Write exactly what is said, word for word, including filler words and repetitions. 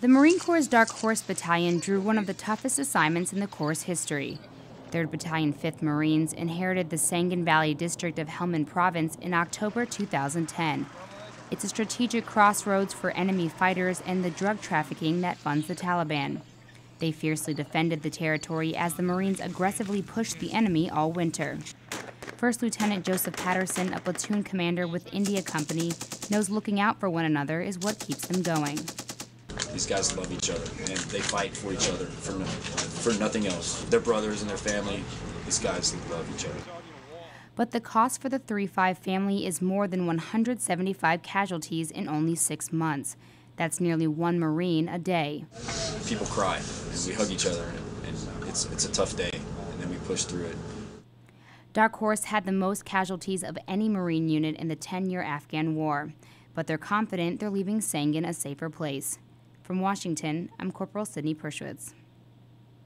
The Marine Corps' Dark Horse Battalion drew one of the toughest assignments in the Corps' history. third Battalion, fifth Marines inherited the Sangin Valley district of Helmand Province in October two thousand ten. It's a strategic crossroads for enemy fighters and the drug trafficking that funds the Taliban. They fiercely defended the territory as the Marines aggressively pushed the enemy all winter. First Lieutenant Joseph Patterson, a platoon commander with India Company, knows looking out for one another is what keeps them going. These guys love each other, and they fight for each other, for, no, for nothing else. Their brothers and their family, these guys love each other. But the cost for the three five family is more than one hundred seventy-five casualties in only six months. That's nearly one Marine a day. People cry, and we hug each other, and it's, it's a tough day, and then we push through it. Dark Horse had the most casualties of any Marine unit in the ten-year Afghan war, but they're confident they're leaving Sangin a safer place. From Washington, I'm Corporal Sydney Pershwitz.